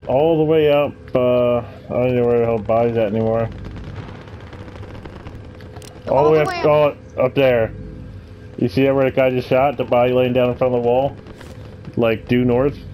All the way up, I don't know where the hell body's at anymore. All the way up, up there. You see that where the guy just shot? The body laying down in front of the wall? Like, due north?